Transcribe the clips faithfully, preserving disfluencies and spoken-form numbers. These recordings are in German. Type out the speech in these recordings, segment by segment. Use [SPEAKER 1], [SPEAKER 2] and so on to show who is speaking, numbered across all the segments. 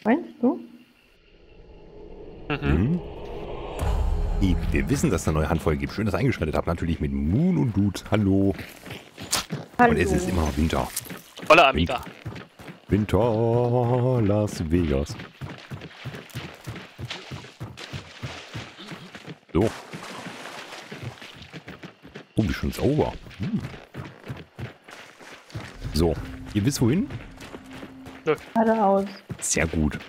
[SPEAKER 1] Meinst du?
[SPEAKER 2] Mhm. mhm. Wir wissen, dass es eine neue Handvoll gibt. Schön, dass ihr eingeschaltet habt. Natürlich mit Moon und Dude. Hallo. Hallo. Und es ist immer Winter.
[SPEAKER 3] Hola, Amiga.
[SPEAKER 2] Winter, Las Vegas. So. Oh, wie schön sauber. Hm. So, ihr wisst wohin?
[SPEAKER 1] Nö. Geradeaus.
[SPEAKER 2] Sehr gut.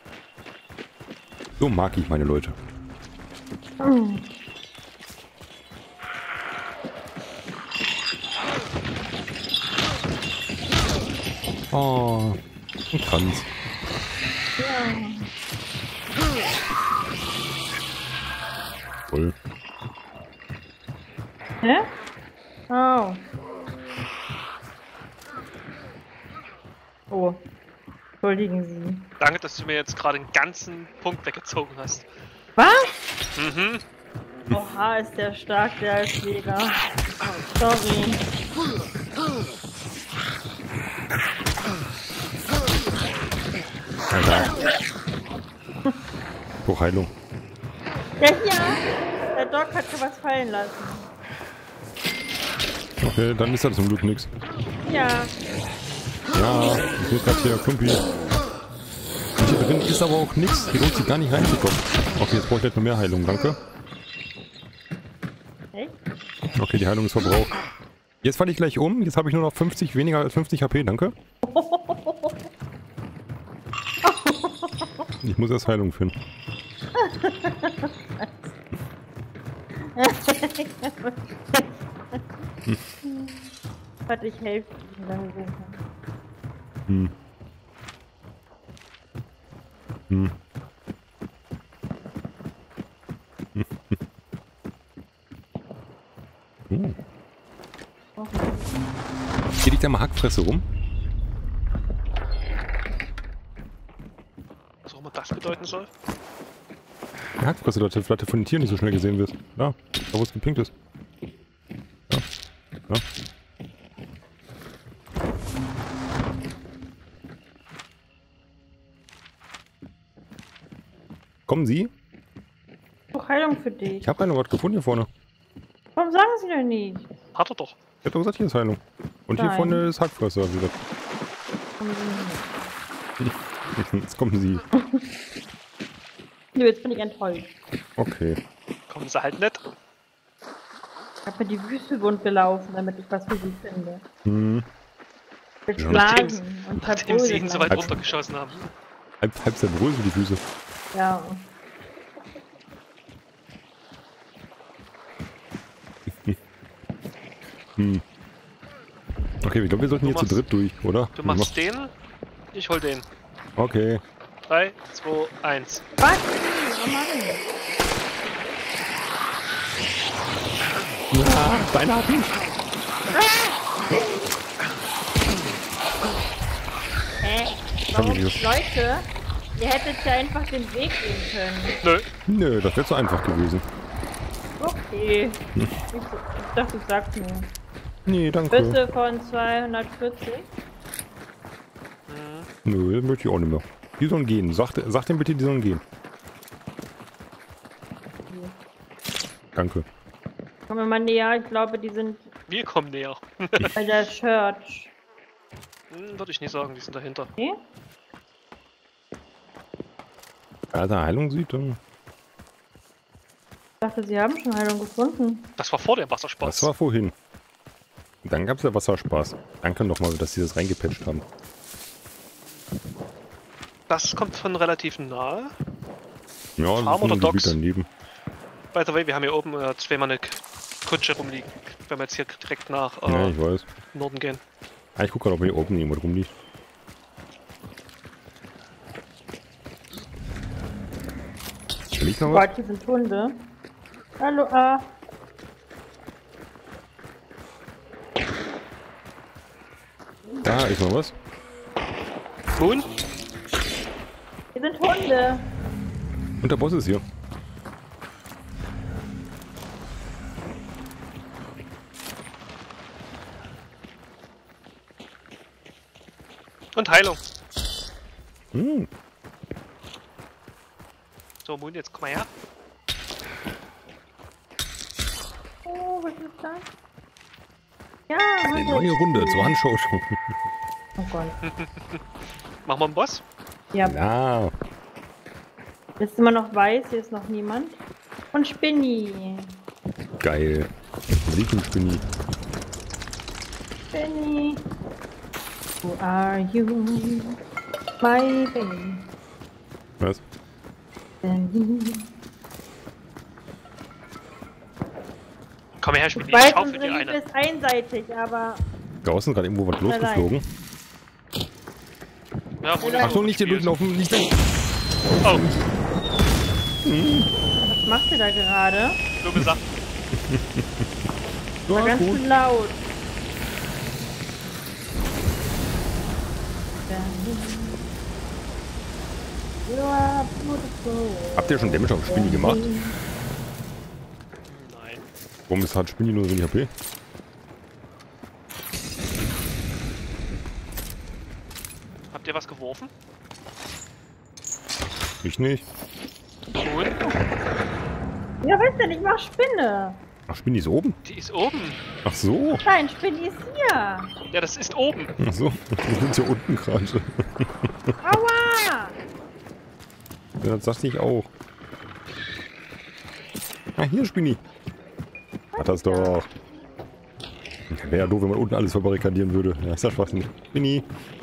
[SPEAKER 2] So mag ich meine Leute.
[SPEAKER 1] Hm.
[SPEAKER 2] Oh, ein Kranz.
[SPEAKER 1] Ja.
[SPEAKER 2] Voll.
[SPEAKER 1] Hä? Oh. Oh. Entschuldigen Sie.
[SPEAKER 3] Danke, dass du mir jetzt gerade einen ganzen Punkt weggezogen hast.
[SPEAKER 1] Was?
[SPEAKER 3] Mhm.
[SPEAKER 1] Oha, ist der stark, der ist mega. Oh, sorry.
[SPEAKER 2] Alter. Hochheilung.
[SPEAKER 1] Ja, hier. Der Doc hat schon was fallen lassen.
[SPEAKER 2] Okay, dann ist das zum Glück nichts.
[SPEAKER 1] Ja.
[SPEAKER 2] Ja, ich sehe gerade hier Klumpi. Hier drin ist aber auch nichts. Hier lohnt sich gar nicht reinzukommen. Okay, jetzt brauche ich jetzt noch mehr Heilung, danke.
[SPEAKER 1] Echt?
[SPEAKER 2] Okay, die Heilung ist verbraucht. Jetzt falle ich gleich um. Jetzt habe ich nur noch fünfzig, weniger als fünfzig H P, danke. Ich muss erst Heilung finden.
[SPEAKER 1] hm. Warte, ich helfe Ihnen dann suchen.
[SPEAKER 2] Hm. Hm. Hm. Oh. Hier liegt ja mal Hackfresse rum.
[SPEAKER 3] Was auch immer das bedeuten soll?
[SPEAKER 2] Die Hackfresse, dass der Flatte von den Tieren nicht so schnell gesehen wird. Ja, da wo es gepinkt ist. Ja. Ja. Kommen Sie?
[SPEAKER 1] Doch Heilung für dich.
[SPEAKER 2] Ich habe eine Wort gefunden hier vorne.
[SPEAKER 1] Warum sagen Sie denn nicht?
[SPEAKER 3] Hat er doch.
[SPEAKER 2] Ich hab doch gesagt, hier ist Heilung. Und Nein. Hier vorne ist Hackfresse wieder. Jetzt kommen Sie.
[SPEAKER 1] Nee, jetzt bin ich enttäuscht.
[SPEAKER 2] Okay.
[SPEAKER 3] Kommen Sie halt nicht.
[SPEAKER 1] Ich habe mir die Wüste wund gelaufen, damit ich was für Sie finde.
[SPEAKER 2] Hm.
[SPEAKER 1] Geschlagen
[SPEAKER 3] ja.
[SPEAKER 1] und
[SPEAKER 3] nachdem Sie ihn so weit runtergeschossen haben.
[SPEAKER 2] Halb, halb zerbröselt die Füße.
[SPEAKER 1] Ja.
[SPEAKER 2] hm. Okay, ich glaube, wir sollten
[SPEAKER 3] du
[SPEAKER 2] hier
[SPEAKER 3] machst,
[SPEAKER 2] zu dritt durch, oder?
[SPEAKER 3] Du machst den, ich hol den.
[SPEAKER 2] Okay.
[SPEAKER 3] drei, zwei, eins.
[SPEAKER 1] Was? Oh Mann.
[SPEAKER 2] Ja, deine hat mich.
[SPEAKER 1] Hä? Warum, Leute? Ihr hättet ja einfach den Weg gehen können.
[SPEAKER 3] Nö.
[SPEAKER 2] Nö, das wäre zu einfach gewesen.
[SPEAKER 1] Okay. Hm. Ich, ich dachte, du sagst nur.
[SPEAKER 2] Nee, danke.
[SPEAKER 1] Büsse von zweihundertvierzig?
[SPEAKER 2] Mhm. Nö, das möchte ich auch nicht mehr. Die sollen gehen. Sag, sag dem bitte, die sollen gehen.
[SPEAKER 1] Okay.
[SPEAKER 2] Danke.
[SPEAKER 1] Kommen wir mal näher, ich glaube, die sind...
[SPEAKER 3] Wir kommen näher.
[SPEAKER 1] Bei der Church.
[SPEAKER 3] Hm, würde ich nicht sagen, die sind dahinter.
[SPEAKER 1] Okay.
[SPEAKER 2] Wenn er Heilung sieht, dann...
[SPEAKER 1] Ich dachte, sie haben schon Heilung gefunden.
[SPEAKER 3] Das war vor dem Wasserspaß.
[SPEAKER 2] Das war vorhin. Dann gab es ja Wasserspaß. Danke nochmal, dass sie das reingepatcht haben.
[SPEAKER 3] Das kommt von relativ nahe.
[SPEAKER 2] Ja,
[SPEAKER 3] das ist ein Gebiet
[SPEAKER 2] daneben.
[SPEAKER 3] By the way, wir haben hier oben äh, zweimal eine Kutsche rumliegen. Wenn wir jetzt hier direkt nach äh,
[SPEAKER 2] ja, ich weiß.
[SPEAKER 3] Norden gehen.
[SPEAKER 2] Ah, ich gucke gerade, ob hier oben jemand rumliegt. Liegt noch was?
[SPEAKER 1] Gott, hier sind Hunde. Hallo, ah.
[SPEAKER 2] Da ist noch was.
[SPEAKER 3] Huhn?
[SPEAKER 1] Hier sind Hunde.
[SPEAKER 2] Und der Boss ist hier.
[SPEAKER 3] Und Heilung.
[SPEAKER 2] Hm.
[SPEAKER 3] Stormoon, jetzt komm mal her.
[SPEAKER 1] Oh, was ist das? Ja,
[SPEAKER 2] Eine
[SPEAKER 1] warte.
[SPEAKER 2] neue Runde zur Handschau.
[SPEAKER 1] Oh Gott.
[SPEAKER 3] Machen wir einen Boss?
[SPEAKER 1] Ja,
[SPEAKER 2] Ja.
[SPEAKER 1] jetzt ist immer noch weiß, hier ist noch niemand. Und Spinny.
[SPEAKER 2] Geil. Lieblingsspinni.
[SPEAKER 1] Spinny. Who are you? My baby.
[SPEAKER 2] Was?
[SPEAKER 1] Spinny.
[SPEAKER 3] Komm her,
[SPEAKER 1] Ich
[SPEAKER 3] Spinni, ich
[SPEAKER 1] weiß,
[SPEAKER 3] schaufel
[SPEAKER 1] unsere
[SPEAKER 3] dir
[SPEAKER 1] Liebe
[SPEAKER 3] eine.
[SPEAKER 1] ist einseitig, aber
[SPEAKER 2] Draußen gerade irgendwo was
[SPEAKER 1] Tut mir
[SPEAKER 2] losgeflogen.
[SPEAKER 3] Ja, wurde
[SPEAKER 2] Achtung, nicht hier
[SPEAKER 3] gespielt.
[SPEAKER 2] durchlaufen, nicht da.
[SPEAKER 3] Oh,
[SPEAKER 1] was macht ihr da gerade?
[SPEAKER 3] dumme Sache.
[SPEAKER 1] War
[SPEAKER 2] Ja,
[SPEAKER 1] ganz
[SPEAKER 2] gut.
[SPEAKER 1] schön laut. You are beautiful.
[SPEAKER 2] Habt ihr schon Damage auf Spinni gemacht?
[SPEAKER 3] Nein.
[SPEAKER 2] Warum ist halt Spinni nur so wenig H P?
[SPEAKER 3] Habt ihr was geworfen?
[SPEAKER 2] Ich nicht.
[SPEAKER 3] Cool.
[SPEAKER 1] Ja, weißt du, ich mach Spinne.
[SPEAKER 2] Ach, Spinni ist oben.
[SPEAKER 3] Die ist oben.
[SPEAKER 2] Ach so.
[SPEAKER 1] Nein, Spinny ist hier.
[SPEAKER 3] Ja, das ist oben.
[SPEAKER 2] Ach so. Wir sind hier unten gerade.
[SPEAKER 1] Aua!
[SPEAKER 2] Ja, das dachte ich auch. Ah, hier Spinni. Hat das doch. Wäre ja doof, wenn man unten alles verbarrikadieren würde. Ja, ist ja Schwachsinn. Spinni.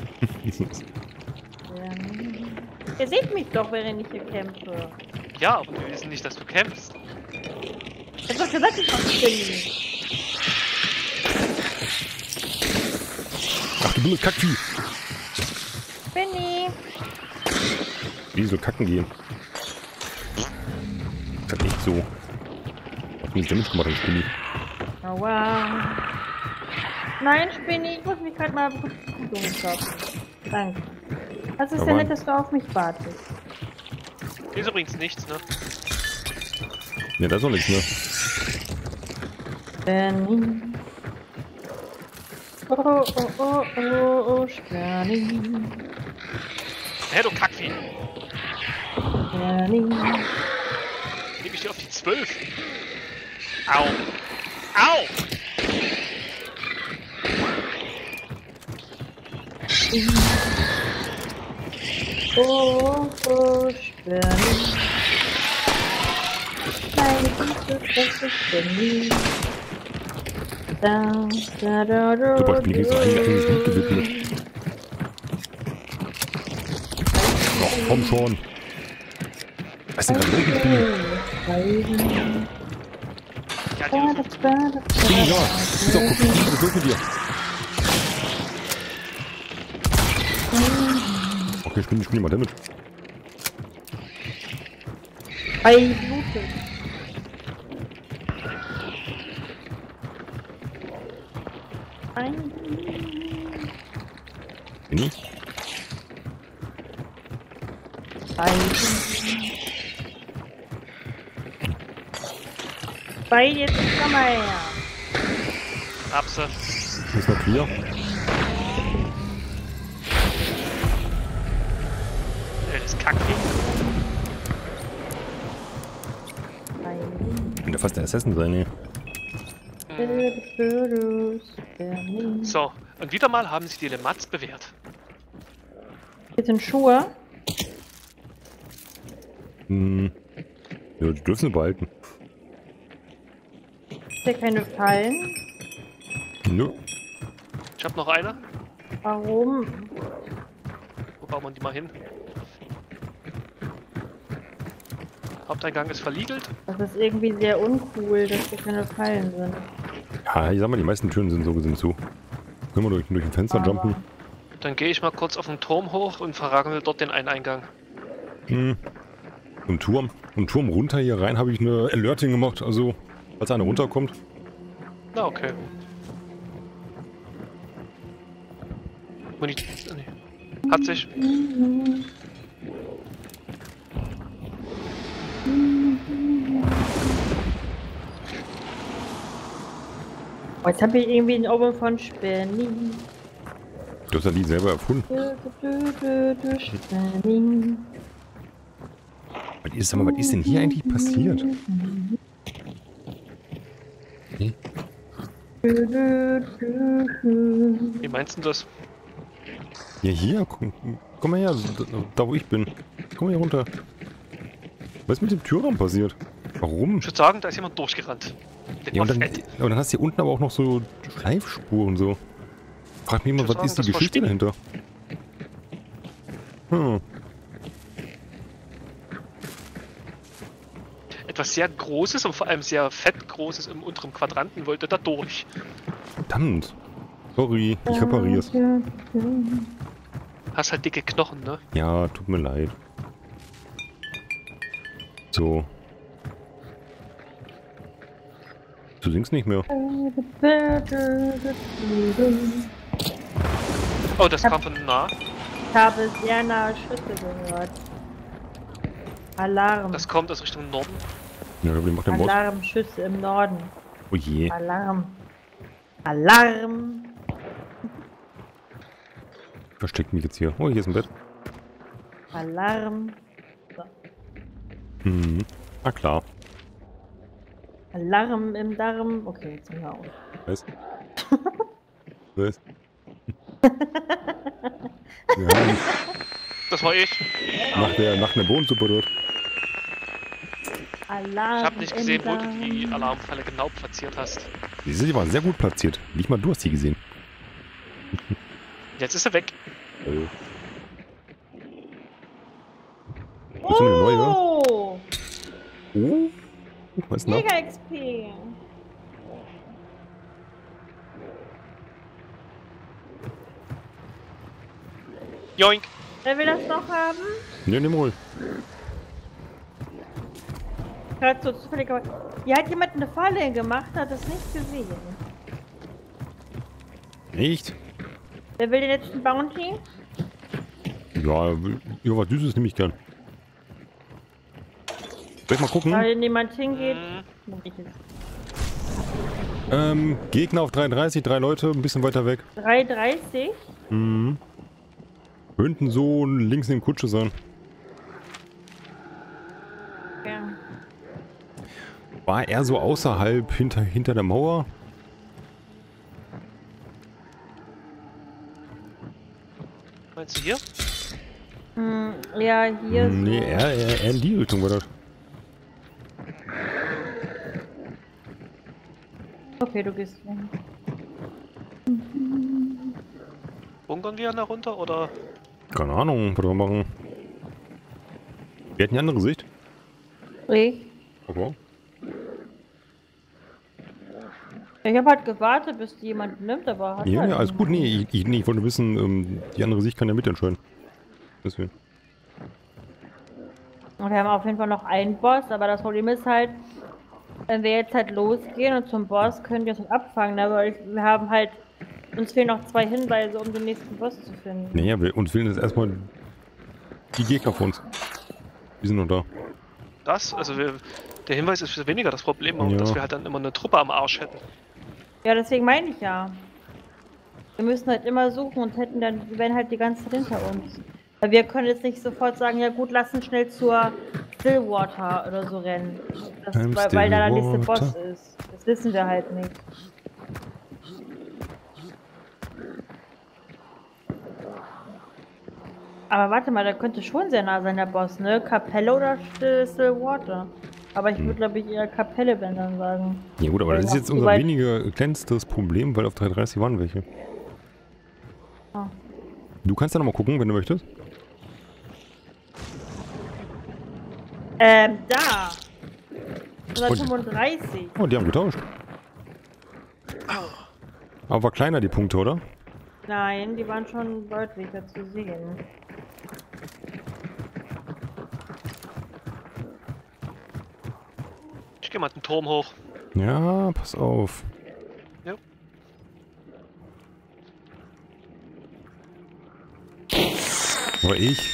[SPEAKER 1] Ihr seht mich doch, während ich hier kämpfe.
[SPEAKER 3] Ja, aber wir wissen nicht, dass du kämpfst.
[SPEAKER 1] Ich hab doch gesagt, ich mach Spinny.
[SPEAKER 2] Ach du blöde Kackvieh.
[SPEAKER 1] Spinny.
[SPEAKER 2] Wie soll kacken gehen? Das hat echt so. Hat nicht Damage gemacht, Spinni.
[SPEAKER 1] Aua. Nein, Spinny, ich muss mich gerade mal kurz umstoppen. Danke. Das ist
[SPEAKER 2] Ja,
[SPEAKER 1] ja
[SPEAKER 2] Mann.
[SPEAKER 1] nett, dass du auf mich wartest.
[SPEAKER 3] Hier ist übrigens nichts, ne?
[SPEAKER 2] Ne, da ist noch nichts, ne?
[SPEAKER 1] Spinny. Oh, oh, oh, oh, oh, Spinny.
[SPEAKER 3] Hä, du Kackvieh.
[SPEAKER 1] Spinny.
[SPEAKER 3] Nehme ich dir auf die zwölf. Au. Au!
[SPEAKER 1] Oh, oh, Spinny. Nein, das ist Spinny. Da, da, da, da,
[SPEAKER 2] Super, Spinni ist doch eigentlich eigentlich nicht gewidmet. Doch, komm schon. Was ist denn gerade los, Spinni?
[SPEAKER 3] Ja, die ist
[SPEAKER 2] Spinni, ja. Ist doch, guck, was ist los mit dir? Okay, Spinni, Spinni, mal Damage.
[SPEAKER 1] Bei Minuten. Ein.
[SPEAKER 2] Spinni?
[SPEAKER 1] Ein. Bei jetzt komm mal her.
[SPEAKER 3] hab sie.
[SPEAKER 2] Ist noch clear?
[SPEAKER 3] Äh, Das Kackvieh.
[SPEAKER 1] Ein.
[SPEAKER 2] Könnte fast der Assassin sein, ne?
[SPEAKER 3] So, und wieder mal haben sich die Lemats bewährt.
[SPEAKER 1] Hier sind Schuhe.
[SPEAKER 2] Hm. Ja, die dürfen sie behalten.
[SPEAKER 1] Ist hier keine Fallen?
[SPEAKER 2] Nö.
[SPEAKER 3] Ich hab noch eine.
[SPEAKER 1] Warum?
[SPEAKER 3] Wo bauen wir die mal hin? Haupteingang ist verriegelt.
[SPEAKER 1] Das ist irgendwie sehr uncool, dass hier keine Fallen sind.
[SPEAKER 2] Ja, ich sag mal, die meisten Türen sind sowieso zu. Können wir durch, durch ein Fenster
[SPEAKER 1] Aber-
[SPEAKER 2] jumpen?
[SPEAKER 3] Dann gehe ich mal kurz auf den Turm hoch und verragen dort den einen Eingang.
[SPEAKER 2] Hm. Im Turm. Im Turm runter hier rein habe ich eine Alerting gemacht, also falls einer runterkommt.
[SPEAKER 3] Na, okay. Muni nee. Hat sich.
[SPEAKER 1] Oh, jetzt habe ich irgendwie ein Oben von Spinny.
[SPEAKER 2] Du hast das Lied selber erfunden.
[SPEAKER 1] Du, du, du, du, Spinny.
[SPEAKER 2] Was ist, sag mal, was ist denn hier eigentlich passiert? Hm?
[SPEAKER 3] Wie meinst du das?
[SPEAKER 2] Ja, hier, komm, komm mal her, da, da wo ich bin. Komm mal hier runter. Was ist mit dem Türraum passiert? Warum?
[SPEAKER 3] Ich würde sagen, da ist jemand durchgerannt. Der
[SPEAKER 2] Ja,
[SPEAKER 3] war
[SPEAKER 2] und dann,
[SPEAKER 3] fett.
[SPEAKER 2] und dann hast du hier unten aber auch noch so Schleifspuren so. Frag mich mal,
[SPEAKER 3] Ich
[SPEAKER 2] was
[SPEAKER 3] würd
[SPEAKER 2] ist die
[SPEAKER 3] sagen, das war
[SPEAKER 2] Geschichte
[SPEAKER 3] Spinni.
[SPEAKER 2] dahinter? Hm.
[SPEAKER 3] Etwas sehr Großes und vor allem sehr fettgroßes im unteren Quadranten wollte da durch.
[SPEAKER 2] Verdammt. Sorry, ich reparier's.
[SPEAKER 3] Hast halt dicke Knochen, ne?
[SPEAKER 2] Ja, tut mir leid. So. Du singst nicht mehr.
[SPEAKER 3] Oh, das kam von nah.
[SPEAKER 1] Ich habe sehr nahe Schüsse gehört. Alarm.
[SPEAKER 3] Das kommt aus Richtung Norden.
[SPEAKER 2] Ja, wie macht der Boss?
[SPEAKER 1] Alarmschüsse im Norden.
[SPEAKER 2] Oh je.
[SPEAKER 1] Alarm. Alarm.
[SPEAKER 2] Versteckt mich jetzt hier. Oh, hier ist ein Bett.
[SPEAKER 1] Alarm. So.
[SPEAKER 2] Mhm. Na klar.
[SPEAKER 1] Alarm im Darm. Okay, jetzt sind wir auf.
[SPEAKER 2] Was? Was? Wir haben
[SPEAKER 3] Das war ich.
[SPEAKER 2] nach der, nach der Bohnensuppe dort.
[SPEAKER 1] Alarm.
[SPEAKER 3] Ich habe nicht gesehen,
[SPEAKER 1] im
[SPEAKER 3] wo du
[SPEAKER 1] Darm.
[SPEAKER 3] die Alarmfalle genau platziert hast.
[SPEAKER 2] Die sind aber sehr gut platziert. Nicht mal du hast sie gesehen.
[SPEAKER 3] Jetzt ist er weg.
[SPEAKER 2] Äh. Ist eine neue?
[SPEAKER 1] Oh!
[SPEAKER 2] Oh? Was ist noch?
[SPEAKER 1] Mega X P.
[SPEAKER 3] Joink.
[SPEAKER 1] Wer will das noch haben?
[SPEAKER 2] Ne, nimm ruhig.
[SPEAKER 1] Gerade so zufällig. aber- Hier hat jemand eine Falle gemacht, hat es nicht gesehen.
[SPEAKER 2] Nicht?
[SPEAKER 1] Wer will den letzten Bounty?
[SPEAKER 2] Ja, ja, was Süßes nehme ich gern. Soll ich mal gucken?
[SPEAKER 1] Da niemand hingeht.
[SPEAKER 3] Mhm.
[SPEAKER 1] Nehm ich jetzt.
[SPEAKER 2] Ähm, Gegner auf dreiunddreißig, drei Leute, ein bisschen weiter weg.
[SPEAKER 1] drei dreißig?
[SPEAKER 2] Mhm. Könnten so links in Kutsche sein.
[SPEAKER 1] Ja.
[SPEAKER 2] War er so außerhalb, hinter, hinter der Mauer?
[SPEAKER 3] Meinst du hier?
[SPEAKER 1] Hm, ja, hier
[SPEAKER 2] Nee,
[SPEAKER 1] so.
[SPEAKER 2] er, er, er in die Richtung war das.
[SPEAKER 1] Okay, du gehst hin.
[SPEAKER 3] Bunkern wir da runter oder?
[SPEAKER 2] Keine Ahnung, was wir machen. Wir hatten eine andere Sicht.
[SPEAKER 1] Ich?
[SPEAKER 2] Okay.
[SPEAKER 1] Ich habe halt gewartet, bis die jemand nimmt, aber hat
[SPEAKER 2] Ja,
[SPEAKER 1] halt
[SPEAKER 2] ja, alles gut.
[SPEAKER 1] niemand.
[SPEAKER 2] Nee, ich, ich, nee, ich wollte wissen, ähm, die andere Sicht kann ja mitentscheiden. Deswegen.
[SPEAKER 1] Und wir haben auf jeden Fall noch einen Boss, aber das Problem ist halt, wenn wir jetzt halt losgehen und zum Boss können wir es halt abfangen, aber ich, wir haben halt, uns fehlen noch zwei Hinweise, um den nächsten Boss zu finden.
[SPEAKER 2] Naja, wir, uns fehlen jetzt erstmal die Gegner von uns. Die sind noch da.
[SPEAKER 3] Das? Also wir, der Hinweis ist weniger das Problem, aber
[SPEAKER 2] Ja.
[SPEAKER 3] dass wir halt dann immer eine Truppe am Arsch hätten.
[SPEAKER 1] Ja, deswegen meine ich ja. Wir müssen halt immer suchen und hätten dann, die wären halt die ganze Zeit hinter uns. Weil wir können jetzt nicht sofort sagen, ja gut, lass uns schnell zur Stillwater oder so rennen. Das,
[SPEAKER 2] I'm
[SPEAKER 1] weil, weil da der nächste
[SPEAKER 2] Stillwater.
[SPEAKER 1] Boss ist. Das wissen wir halt nicht. Aber warte mal, da könnte schon sehr nah sein, der Boss, ne? Kapelle oder Still- Stillwater? Aber ich würde, glaube ich, eher Kapelle, wenn dann sagen.
[SPEAKER 2] Ja gut, aber
[SPEAKER 1] Weil
[SPEAKER 2] das ist
[SPEAKER 1] noch
[SPEAKER 2] jetzt
[SPEAKER 1] zu
[SPEAKER 2] unser
[SPEAKER 1] weit-
[SPEAKER 2] weniger kleinstes Problem, weil auf dreiunddreißig waren welche.
[SPEAKER 1] Ah.
[SPEAKER 2] Du kannst ja noch mal gucken, wenn du möchtest.
[SPEAKER 1] Ähm, da! hundertfünfunddreißig.
[SPEAKER 2] Oh, die haben getauscht. Aber war kleiner die Punkte, oder?
[SPEAKER 1] Nein, die waren schon deutlicher zu sehen.
[SPEAKER 3] Ich geh mal den Turm hoch.
[SPEAKER 2] Ja, pass auf.
[SPEAKER 3] Ja.
[SPEAKER 2] Aber ich.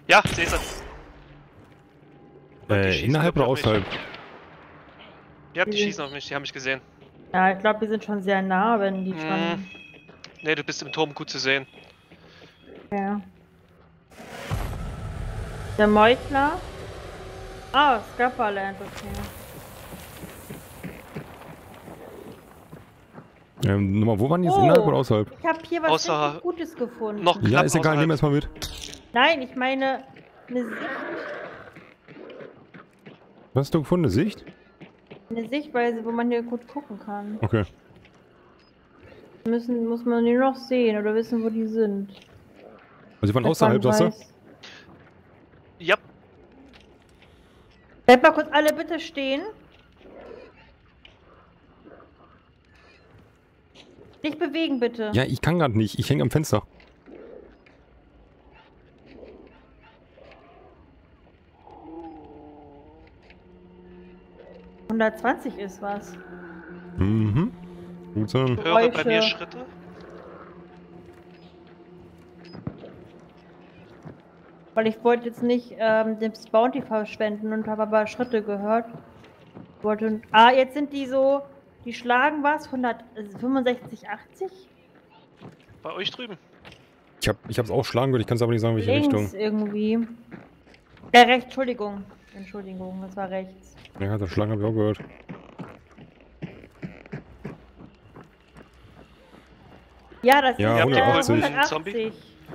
[SPEAKER 3] Ja, seh sie.
[SPEAKER 2] Äh,
[SPEAKER 3] schießen
[SPEAKER 2] innerhalb oder
[SPEAKER 3] auf mich.
[SPEAKER 2] außerhalb?
[SPEAKER 3] Ja, die
[SPEAKER 1] Die-
[SPEAKER 3] schießen auf mich, die haben mich gesehen.
[SPEAKER 1] Ja, ich glaube, wir sind schon sehr nah, wenn die
[SPEAKER 3] Mhm.
[SPEAKER 1] schon.
[SPEAKER 3] Ne, du bist im Turm gut zu sehen.
[SPEAKER 1] Ja. Der Meuchler. Ah, Scupperland, okay.
[SPEAKER 2] Ähm, nochmal, wo waren die jetzt?
[SPEAKER 1] Oh.
[SPEAKER 2] Innerhalb oder außerhalb?
[SPEAKER 1] Ich habe hier was
[SPEAKER 3] Außer-
[SPEAKER 1] richtig Gutes gefunden.
[SPEAKER 3] noch-
[SPEAKER 2] Ja,
[SPEAKER 3] Knapp
[SPEAKER 2] ist egal, nehmen wir
[SPEAKER 3] außerhalb.
[SPEAKER 2] erstmal mit.
[SPEAKER 1] Nein, ich meine eine Sicht.
[SPEAKER 2] Was hast du gefunden? Eine Sicht?
[SPEAKER 1] Eine Sichtweise, wo man hier gut gucken kann.
[SPEAKER 2] Okay.
[SPEAKER 1] Müssen, muss man die noch sehen oder wissen, wo die sind.
[SPEAKER 2] Also die waren
[SPEAKER 1] Dass
[SPEAKER 2] außerhalb,
[SPEAKER 1] man
[SPEAKER 2] sagst du?
[SPEAKER 1] weiß.
[SPEAKER 3] Ja,
[SPEAKER 1] Bleibt mal kurz alle bitte stehen. Nicht bewegen, bitte.
[SPEAKER 2] Ja, ich kann gerade nicht. Ich hänge am Fenster.
[SPEAKER 1] hundertzwanzig ist was.
[SPEAKER 2] Mhm. Gut sein.
[SPEAKER 3] höre bei mir
[SPEAKER 1] Geräusche.
[SPEAKER 3] Schritte.
[SPEAKER 1] Weil ich wollte jetzt nicht ähm, das Bounty verschwenden und habe aber Schritte gehört. Wollte, ah, jetzt sind die so, die schlagen was, hundertfünfundsechzig, achtzig?
[SPEAKER 3] Bei euch drüben.
[SPEAKER 2] Ich hab, ich hab's auch schlagen gehört, ich kann es aber nicht sagen, welche
[SPEAKER 1] Links
[SPEAKER 2] Richtung.
[SPEAKER 1] irgendwie. Ja, rechts, Entschuldigung. Entschuldigung, das war rechts.
[SPEAKER 2] Ja, das Schlagen habe ich auch gehört.
[SPEAKER 1] Ja, das
[SPEAKER 2] Ja,
[SPEAKER 1] ist
[SPEAKER 2] hundertachtzig.
[SPEAKER 1] Äh, hundertachtzig.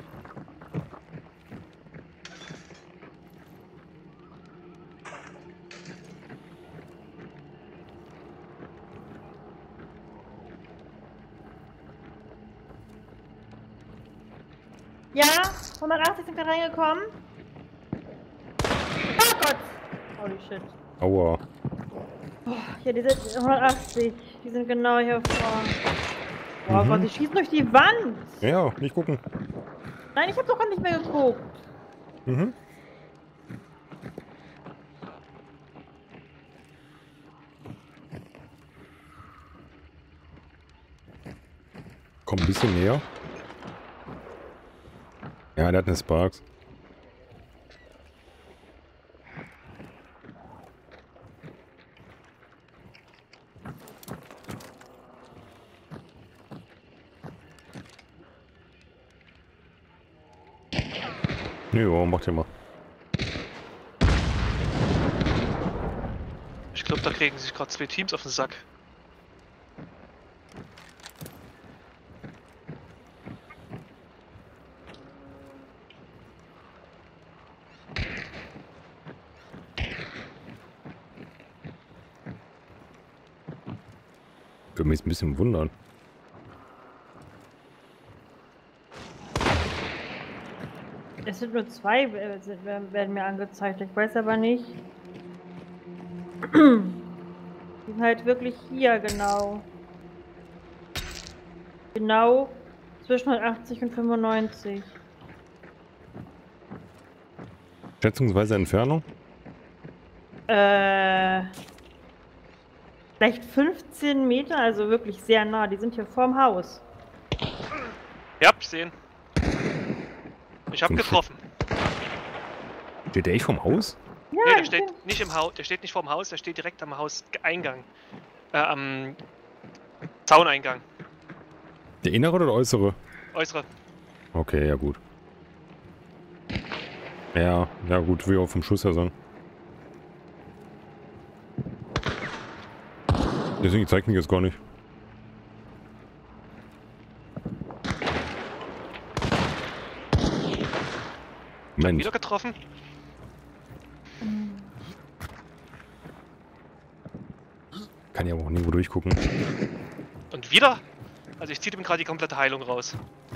[SPEAKER 1] Ja, hundertachtzig sind gerade reingekommen. Oh Gott! Holy shit.
[SPEAKER 2] Aua.
[SPEAKER 1] Oh, ja, die sind hundertachtzig. Die sind genau hier vorne. Oh
[SPEAKER 2] Mhm.
[SPEAKER 1] Gott, die schießen durch die Wand.
[SPEAKER 2] Ja, nicht gucken.
[SPEAKER 1] Nein, ich habe doch gar nicht mehr geguckt.
[SPEAKER 2] Mhm. Komm ein bisschen näher. Ja, der hat eine Sparks. Jo, macht ja mal.
[SPEAKER 3] Ich glaube, da kriegen sich gerade zwei Teams auf den Sack.
[SPEAKER 2] Würde mich jetzt ein bisschen wundern.
[SPEAKER 1] Es sind nur zwei, äh, sind- werden werden mir angezeigt. Ich weiß aber nicht. Die sind halt wirklich hier, genau. Genau zwischen hundertachtzig und fünfundneunzig.
[SPEAKER 2] Schätzungsweise Entfernung?
[SPEAKER 1] Äh. Vielleicht fünfzehn Meter, also wirklich sehr nah. Die sind hier vorm Haus.
[SPEAKER 3] Ja, ich sehe ihn. Ich hab
[SPEAKER 2] Zum
[SPEAKER 3] getroffen.
[SPEAKER 2] Steht der echt vom Haus?
[SPEAKER 1] Ja,
[SPEAKER 3] Nee, der
[SPEAKER 1] ich
[SPEAKER 3] steht
[SPEAKER 1] bin-
[SPEAKER 3] nicht im Haus, der steht nicht vorm Haus, der steht direkt am Hauseingang. Äh, am Zauneingang.
[SPEAKER 2] Der innere oder der äußere?
[SPEAKER 3] Äußere.
[SPEAKER 2] Okay, ja gut. Ja, ja gut, wie auch vom Schuss her sagen. Deswegen zeigt mich jetzt gar nicht. Mensch,
[SPEAKER 3] Wieder getroffen.
[SPEAKER 2] kann ja aber auch nirgendwo durchgucken.
[SPEAKER 3] Und wieder? Also ich ziehe ihm gerade die komplette Heilung raus.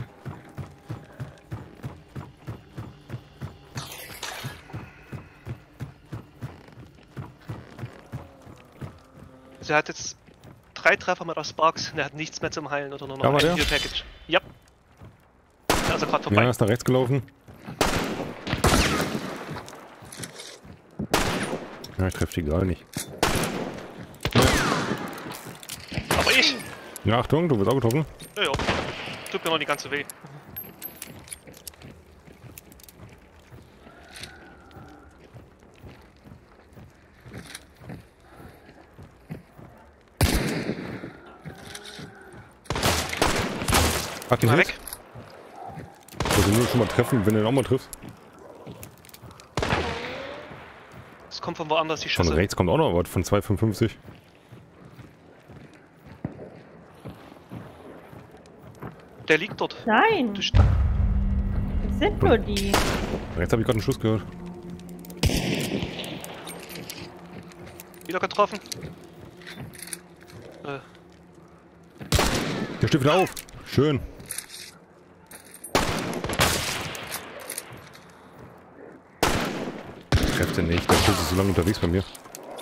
[SPEAKER 3] Also er hat jetzt drei Treffer mit der Sparks und er hat nichts mehr zum Heilen oder nur noch
[SPEAKER 2] Da war
[SPEAKER 3] ein
[SPEAKER 2] der?
[SPEAKER 3] Heal Package. Ja. Also gerade
[SPEAKER 2] Ja,
[SPEAKER 3] vorbei.
[SPEAKER 2] ist nach rechts gelaufen. Ja, ich treffe die gar nicht.
[SPEAKER 3] Aber ich!
[SPEAKER 2] Ja, Achtung, du wirst auch getroffen.
[SPEAKER 3] Ja, ja. Tut mir noch nicht ganz so weh.
[SPEAKER 2] Hat
[SPEAKER 3] Geh
[SPEAKER 2] einen
[SPEAKER 3] mal
[SPEAKER 2] Hit.
[SPEAKER 3] weg.
[SPEAKER 2] Also nur schon mal treffen, wenn er ihn auch mal trifft.
[SPEAKER 3] Es kommt von woanders die
[SPEAKER 2] Von
[SPEAKER 3] Schüsse.
[SPEAKER 2] rechts kommt auch noch was von zwei fünfundfünfzig.
[SPEAKER 3] Der liegt dort.
[SPEAKER 1] Nein,
[SPEAKER 3] Du st-
[SPEAKER 1] das sind nur die.
[SPEAKER 2] Rechts habe ich gerade einen Schuss gehört.
[SPEAKER 3] Wieder getroffen. Äh,
[SPEAKER 2] Der steht wieder auf. Schön. Trefft er nicht. Der Schuss ist so lange unterwegs bei mir.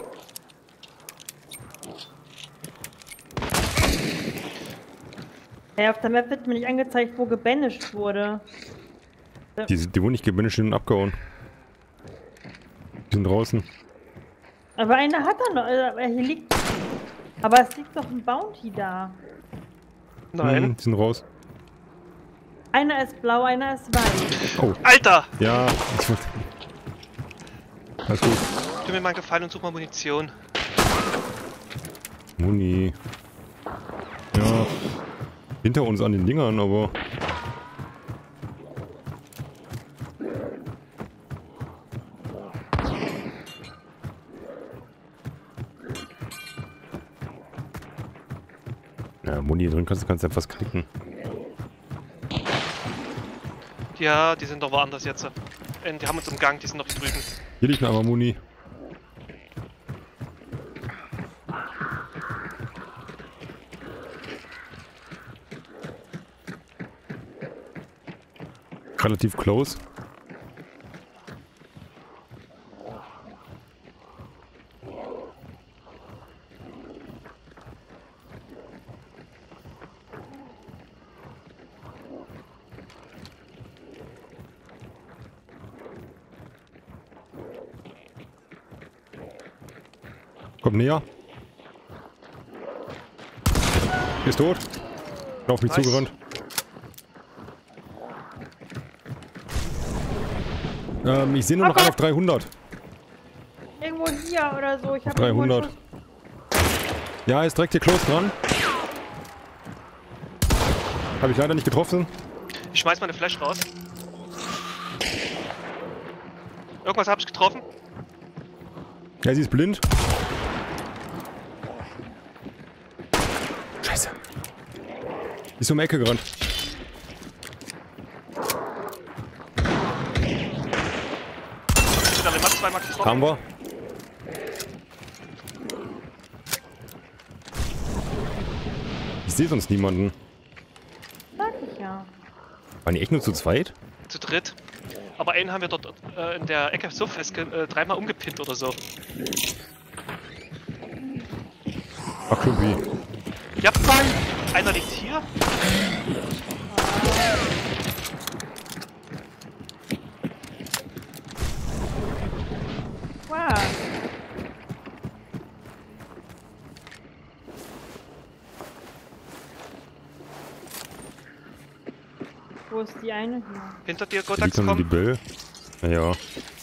[SPEAKER 1] Hey, auf der Map wird mir nicht angezeigt, wo gebanished wurde.
[SPEAKER 2] Die, die wurden nicht gebündelt und abgehauen. Die sind draußen.
[SPEAKER 1] Aber einer hat er noch. Äh, hier liegt. Aber es liegt doch ein Bounty da.
[SPEAKER 3] nein.
[SPEAKER 2] Hm, die sind raus.
[SPEAKER 1] Einer ist blau, einer ist weiß.
[SPEAKER 2] Oh,
[SPEAKER 3] Alter!
[SPEAKER 2] ja. Ich wollte... Alles gut.
[SPEAKER 3] Tu mir mal einen Gefallen und such mal Munition.
[SPEAKER 2] Muni. Ja. Hinter uns an den Dingern, aber... Ja, Muni drin kannst du kannst etwas klicken.
[SPEAKER 3] Ja, die sind doch woanders jetzt. Äh, Die haben uns umgangen, die sind noch drüben.
[SPEAKER 2] Hier liegt aber Muni. Relativ close. Kommt näher. Ist tot. Auf mich
[SPEAKER 3] Nice.
[SPEAKER 2] zugerannt. Ähm, ich sehe nur noch einen auf dreihundert.
[SPEAKER 1] Irgendwo hier oder so. Ich habe
[SPEAKER 2] dreihundert. Ja, er ist direkt hier close dran. Habe ich leider nicht getroffen.
[SPEAKER 3] Ich schmeiß meine Flash raus. Irgendwas habe ich getroffen.
[SPEAKER 2] Ja, sie ist blind. Scheiße. Ist um die Ecke gerannt.
[SPEAKER 3] Ich habe zweimal getroffen.
[SPEAKER 2] Haben wir. Ich sehe sonst niemanden.
[SPEAKER 1] Sag ich ja.
[SPEAKER 2] Waren die echt nur zu zweit?
[SPEAKER 3] Zu dritt. Aber einen haben wir dort äh, in der Ecke so fest äh, dreimal umgepinnt oder so.
[SPEAKER 2] Ach, Klumpi.
[SPEAKER 3] Ja, einer liegt hier.
[SPEAKER 1] Wow. Wo ist die eine hier?
[SPEAKER 3] Hinter dir,
[SPEAKER 2] Da
[SPEAKER 3] Gotax,
[SPEAKER 2] liegt dann die
[SPEAKER 3] komm.
[SPEAKER 2] Bell. Naja.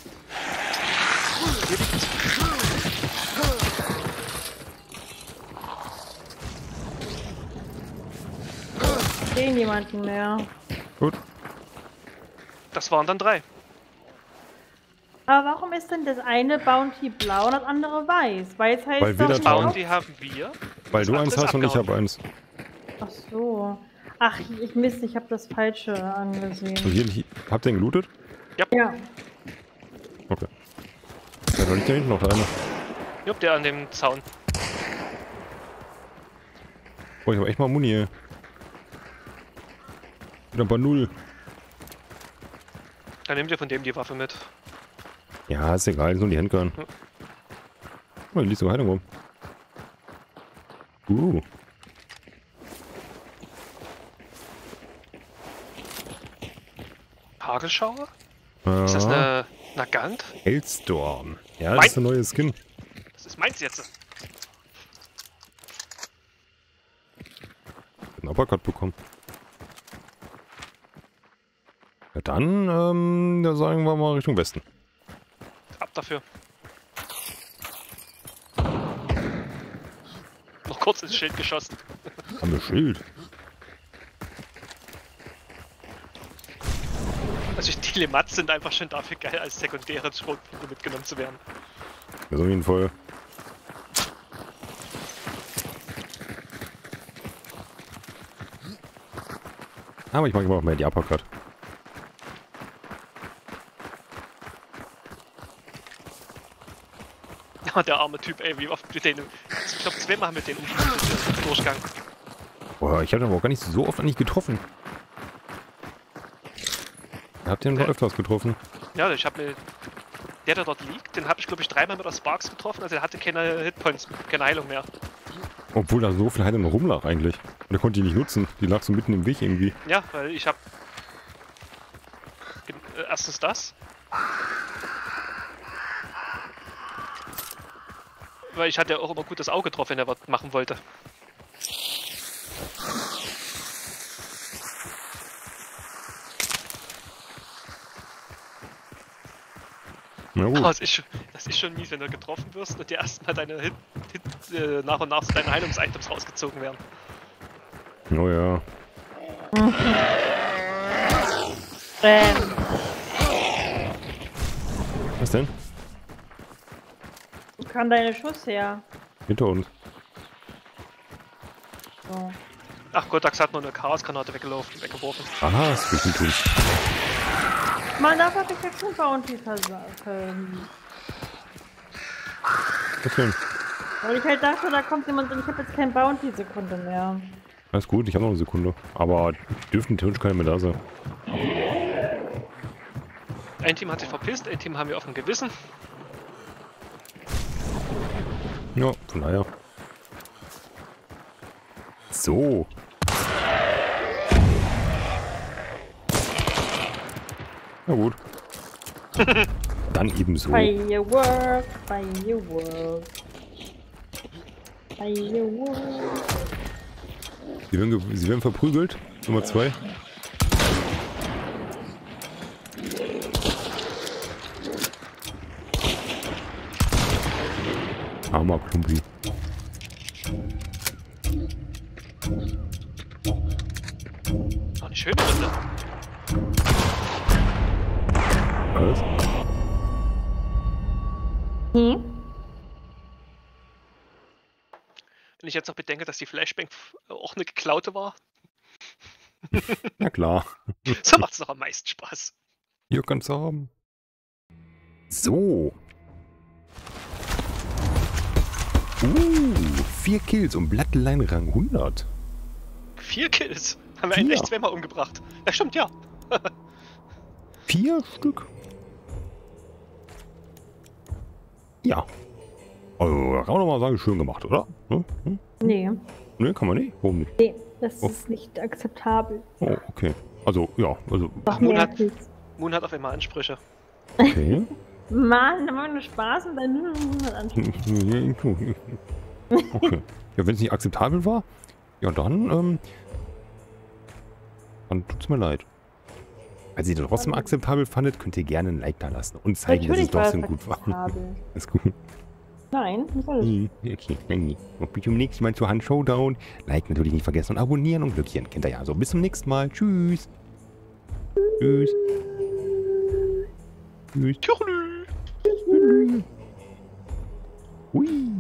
[SPEAKER 1] Ich sehe niemanden mehr.
[SPEAKER 2] Gut.
[SPEAKER 3] Das waren dann drei.
[SPEAKER 1] Aber warum ist denn das eine Bounty blau und das andere weiß? Weiß heißt
[SPEAKER 2] Weil wir
[SPEAKER 1] doch
[SPEAKER 2] das
[SPEAKER 1] nicht
[SPEAKER 2] haben.
[SPEAKER 3] Bounty haben wir.
[SPEAKER 2] Weil
[SPEAKER 3] Das
[SPEAKER 2] du
[SPEAKER 3] andere
[SPEAKER 2] eins
[SPEAKER 3] ist
[SPEAKER 2] hast und ich
[SPEAKER 3] abgehauen.
[SPEAKER 2] habe eins.
[SPEAKER 1] Ach so. Ach, ich Mist, ich habe das Falsche
[SPEAKER 2] Und
[SPEAKER 1] angesehen.
[SPEAKER 2] hier, hier habt ihr ihn gelootet?
[SPEAKER 1] Ja.
[SPEAKER 2] Okay. Ja, da liegt da hinten noch einer.
[SPEAKER 3] Jupp, der an dem Zaun.
[SPEAKER 2] Boah, ich hab echt mal Muni, ey. Wieder bei null.
[SPEAKER 3] Dann nehmt ihr von dem die Waffe mit.
[SPEAKER 2] Ja, ist egal, ist nur die Handgun.
[SPEAKER 3] Hm.
[SPEAKER 2] Oh, hier liegt sogar Heilung rum. Uh.
[SPEAKER 3] Hagelschauer?
[SPEAKER 2] Äh,
[SPEAKER 3] Ist das eine Nagant?
[SPEAKER 2] Hellstorm. Ja,
[SPEAKER 3] Mein-
[SPEAKER 2] das ist der neue Skin.
[SPEAKER 3] Das ist meins jetzt.
[SPEAKER 2] Einen Uppercut bekommen. Ja, dann, ähm, da sagen wir mal Richtung Westen.
[SPEAKER 3] Ab dafür. Noch kurz ins Schild geschossen.
[SPEAKER 2] Haben wir Schild.
[SPEAKER 3] Also die Lemats sind einfach schon dafür geil, als sekundäre Schrotflinte mitgenommen zu werden.
[SPEAKER 2] Das auf jeden Fall. Aber ich mag immer noch mehr die Uppercut.
[SPEAKER 3] Ja, der arme Typ, ey, wie oft mit denen. Ich glaube, zweimal haben wir den im Durchgang.
[SPEAKER 2] Boah, ich habe aber auch gar nicht so oft eigentlich getroffen. Ihr habt den noch öfters getroffen.
[SPEAKER 3] Ja, ich habe mir. Der, der dort liegt, den habe ich, glaube ich, dreimal mit der Sparks getroffen, also er hatte keine Hitpoints, keine Heilung mehr.
[SPEAKER 2] Obwohl da so viel Heilung noch rumlag eigentlich. Und der konnte die nicht nutzen. Die lag so mitten im Weg irgendwie.
[SPEAKER 3] Ja, weil ich habe. Äh, erstens das. Weil ich hatte ja auch immer gut das Auge drauf, wenn er was machen wollte.
[SPEAKER 2] Na gut.
[SPEAKER 3] Aber das ist, schon, das ist schon mies, wenn du getroffen wirst und dir erstmal deine Hit, Hit, äh, nach und nach so deine Heilungsitems rausgezogen werden.
[SPEAKER 2] Oh ja.
[SPEAKER 1] Ähm,
[SPEAKER 2] Was denn?
[SPEAKER 1] wo kam deine Schuss her?
[SPEAKER 2] Hinter uns.
[SPEAKER 1] So.
[SPEAKER 3] Ach Gott, Dax hat nur eine Chaosgranate weggelaufen, weggeworfen.
[SPEAKER 2] Aha, das will ich tun.
[SPEAKER 1] Man darf hab ich jetzt schon Bounty versagen.
[SPEAKER 2] Was denn?
[SPEAKER 1] Weil ich halt dachte, da kommt jemand und ich habe jetzt kein Bounty-Sekunde mehr.
[SPEAKER 2] Alles gut, ich habe noch eine Sekunde. Aber dürften theoretisch keiner mehr da sein.
[SPEAKER 3] Ein Team hat sich verpisst, ein Team haben wir auf dem Gewissen.
[SPEAKER 2] Ja, von daher. So. Na gut. Dann ebenso.
[SPEAKER 1] Firework, Firework. Firework.
[SPEAKER 2] Sie werden, ge- sie werden verprügelt. Nummer zwei. Armer Klumpi.
[SPEAKER 3] War eine schöne Runde.
[SPEAKER 2] Was?
[SPEAKER 1] Hm?
[SPEAKER 3] Wenn ich jetzt noch bedenke, dass die Flashbang auch eine geklaute war,
[SPEAKER 2] Na klar.
[SPEAKER 3] so macht es noch am meisten Spaß.
[SPEAKER 2] Hier kannst du haben. So. Uh, vier Kills und Bloodline Rang hundert.
[SPEAKER 3] Vier Kills. Haben wir
[SPEAKER 2] Vier.
[SPEAKER 3] einen echt zweimal umgebracht. Ja, stimmt, ja.
[SPEAKER 2] Vier Stück. Ja. Also, da kann man doch mal sagen, schön gemacht, oder? Hm? Hm?
[SPEAKER 1] Nee,
[SPEAKER 2] Ne, kann man nicht? Warum nicht?
[SPEAKER 1] nee, das
[SPEAKER 2] Oh.
[SPEAKER 1] ist nicht akzeptabel.
[SPEAKER 2] Oh, okay. Also, ja, also,
[SPEAKER 1] Doch
[SPEAKER 3] Moon
[SPEAKER 1] mehr
[SPEAKER 3] hat-
[SPEAKER 1] Kills.
[SPEAKER 3] Moon hat auf einmal Ansprüche.
[SPEAKER 2] okay.
[SPEAKER 1] Mann, da machen wir nur Spaß und dann hundert Ansprüche.
[SPEAKER 2] Okay. Ja, wenn es nicht akzeptabel war, ja dann, ähm, dann tut's mir leid. Wenn ihr trotzdem akzeptabel fandet, könnt ihr gerne ein Like da lassen und zeigen,
[SPEAKER 1] Natürlich war
[SPEAKER 2] dass es
[SPEAKER 1] es
[SPEAKER 2] trotzdem gut war.
[SPEAKER 1] akzeptabel.
[SPEAKER 2] Ist gut.
[SPEAKER 1] Nein, nicht alles.
[SPEAKER 2] Hm, Okay, nein. Und bis zum nächsten Mal zu Hand Showdown. Like natürlich nicht vergessen und abonnieren und Glückchen. Kennt ihr ja. So, bis zum nächsten Mal. Tschüss. Tschüss. Tschüss.
[SPEAKER 3] Tschüss.
[SPEAKER 2] Hui.